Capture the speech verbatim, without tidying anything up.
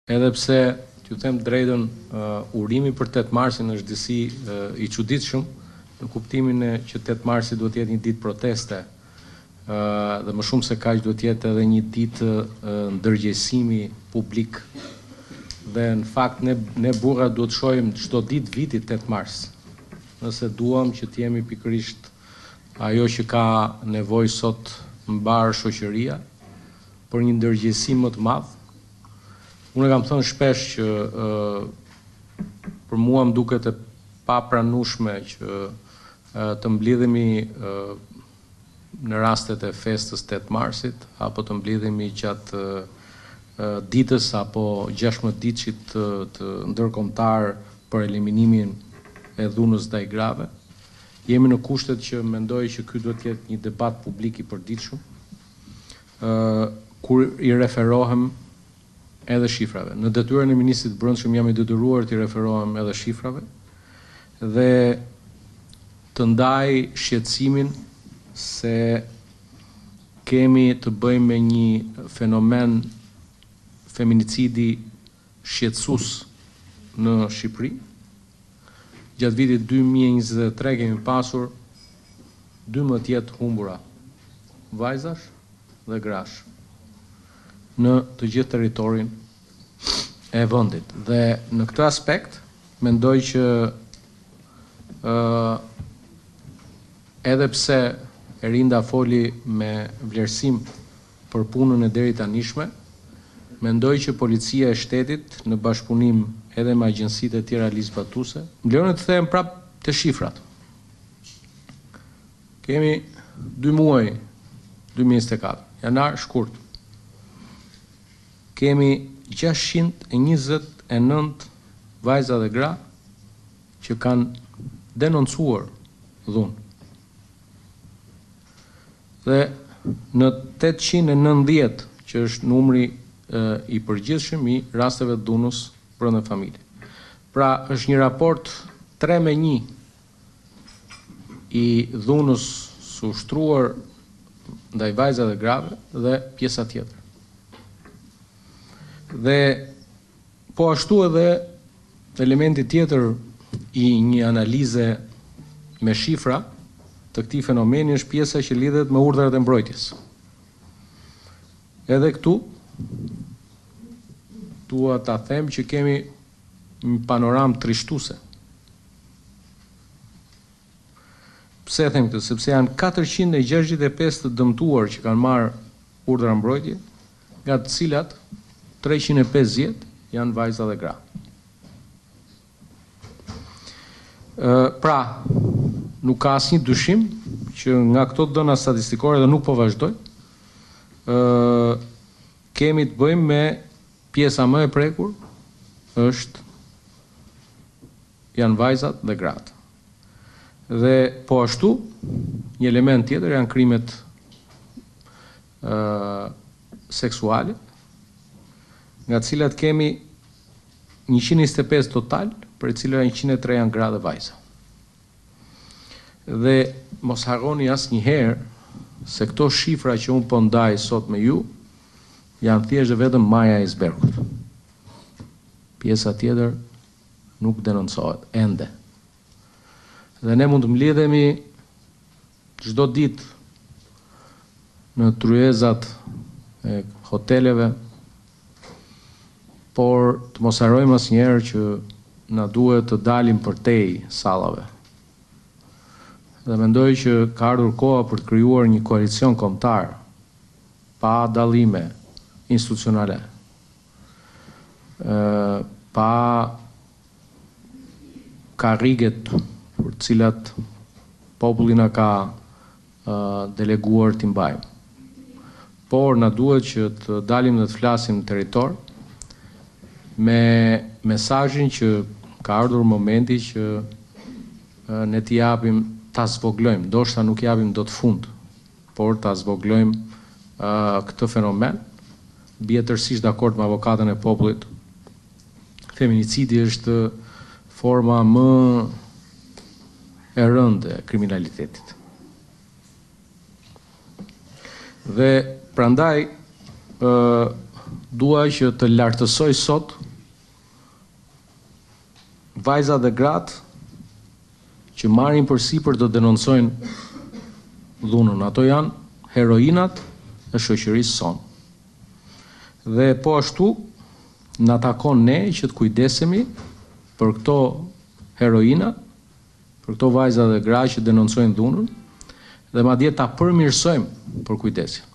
edhe pse, t'ju them drejtën, uh, urimi për tetë marsin është disi uh, i çuditshëm, në kuptimin e që tetë marsi duhet të jetë një ditë proteste, uh, dhe më shumë se kaq duhet të jetë edhe një ditë uh, ndërgjegjësimi publik. Dhe në fakt ne ne burra duhet shohim çdo ditë vitit tetë mars. Nëse duam që të jemi pikërisht ajo që ka nevojë sot mbar shoqëria për një ndërgjegjësim më të madh. Unë kam thënë shpesh që uh, për mua më duket e papranueshme që uh, të mbledhemi uh, në rastet e festës tetë marsit apo të mbledhemi gjatë uh, ditës apo gjashtëdhjetë ditësit të, të ndërkombëtar për eliminimin e dhunës ndaj grave. Jemi në kushtet që mendoj që ky duhet të jetë një debat publik i përditshëm, uh, kur i referohem edhe shifrave. Në detyrën e ministrit të Brendshëm jam i detyruar të i referohem edhe shifrave dhe të ndaj shqetësimin se kemi të bëjmë me një fenomen feminicidi shqetësues në Shqipëri. Gjatë vitit dy mijë e njëzet e tre kemi pasur dymbëdhjetë jetë humbura, vajzash dhe grash, në të gjithë territorin e vendit. Dhe në këtë aspekt, mendoj që uh, edhe pse Erinda foli me vlerësim për punën e deri tanishme, mendoj që policia e shtetit në bashkëpunim edhe me agjencitë e tjera ligjzbatuese, më lejoni të them prap te shifrat. Kemi dy muaj dy mijë e njëzet e katër, janar shkurt. Kemi gjashtëqind e njëzet e nëntë vajza dhe gra që kanë denoncuar dhunë. Dhe në tetëqind e nëntëdhjetë, që është numri i përgjithshëm i rasteve të dhunës brenda familje. Pra, është një raport tre me një i dhunës së ushtruar ndaj vajzave dhe grave dhe pjesa tjetër. Dhe po ashtu edhe elementi tjetër i një analize me shifra të këtij fenomeni është pjesa që lidhet me urdhrat e mbrojtjes. Edhe këtu dua ta them që kemi një panoramë trishtuese. Pse them këtë? Sepse janë katërqind e gjashtëdhjetë e pesë të dëmtuar që kanë marrë urdhra mbrojtje, nga të cilat treqind e pesëdhjetë janë vajza dhe gra. Uh, pra, nuk ka asnjë dyshim që nga këto dhëna statistikore, dhe nuk po vazhdoj, uh, kemi të bëjmë me pjesa më e prekur është janë vajzat dhe gratë. Dhe po ashtu, një element tjetër janë krimet uh, seksuale, nga të cilat kemi njëqind e njëzet e pesë total, për e cilat njëqind e tre janë gra dhe vajza. Dhe mos harroni asnjëherë se këto shifra që unë po ndaj sot me ju janë thjesht vetëm maja e icebergut. Pjesa tjetër nuk denoncohet ende. Dhe ne mund të mbledhemi çdo ditë në tryezat e hoteleve, por të mos harrojmë asnjëherë që na duhet të dalim përtej sallave. Dhe mendoj që ka ardhur koha për të krijuar një koalicion kombëtar pa dallime institucionale, uh, pa karriget për cilat populli na ka uh, deleguar t'i mbajmë. Por na duhet që të dalim dhe të flasim në territor me mesazhin që ka ardhur momenti që uh, ne t'i japim, ta zvoglojmë, ndoshta nuk japim dot fund, por ta zvoglojmë uh, këtë fenomen. Bie tërësisht dakord me avokatën e popullit. Feminicidi është forma më e rëndë e kriminalitetit. Dhe prandaj ë dua që të lartësoj sot vajza dhe gratë që marrin përsipër të denoncojnë dhunën. Ato janë heroinat e shoqërisë sonë. Dhe po ashtu na takon ne që të kujdesemi për këto heroina, për këto vajza dhe gra që denoncojnë dhunën, dhe madje ta përmirësojmë për kujdesin.